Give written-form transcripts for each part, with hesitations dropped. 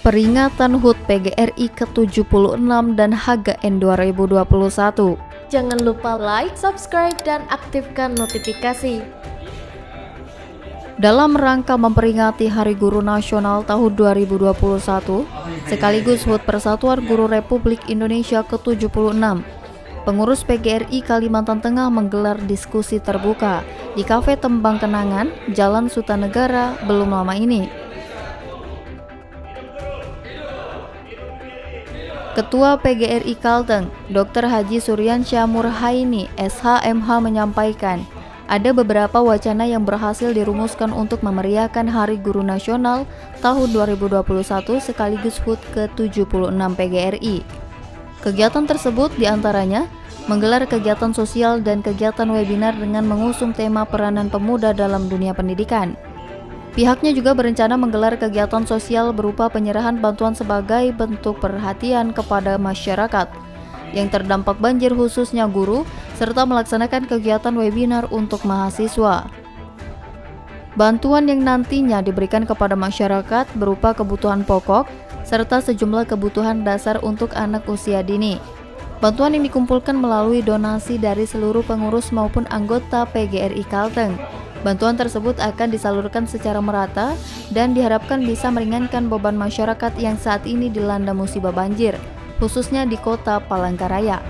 Peringatan HUT PGRI ke-76 dan HGN 2021. Jangan lupa like, subscribe, dan aktifkan notifikasi. Dalam rangka memperingati Hari Guru Nasional tahun 2021, sekaligus HUT Persatuan Guru Republik Indonesia ke-76, pengurus PGRI Kalimantan Tengah menggelar diskusi terbuka di Kafe Tembang Kenangan, Jalan Sutanegara belum lama ini. Ketua PGRI Kalteng, Dr. Haji Suryansyah Murhaini, SHMH menyampaikan, ada beberapa wacana yang berhasil dirumuskan untuk memeriahkan Hari Guru Nasional tahun 2021 sekaligus HUT ke-76 PGRI. Kegiatan tersebut diantaranya menggelar kegiatan sosial dan kegiatan webinar dengan mengusung tema peranan pemuda dalam dunia pendidikan. Pihaknya juga berencana menggelar kegiatan sosial berupa penyerahan bantuan sebagai bentuk perhatian kepada masyarakat yang terdampak banjir khususnya guru, serta melaksanakan kegiatan webinar untuk mahasiswa. Bantuan yang nantinya diberikan kepada masyarakat berupa kebutuhan pokok, serta sejumlah kebutuhan dasar untuk anak usia dini. Bantuan yang dikumpulkan melalui donasi dari seluruh pengurus maupun anggota PGRI Kalteng. Bantuan tersebut akan disalurkan secara merata dan diharapkan bisa meringankan beban masyarakat yang saat ini dilanda musibah banjir, khususnya di kota Palangkaraya.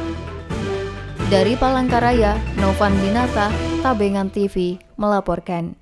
Dari Palangkaraya, Novan Dinata, Tabengan TV melaporkan.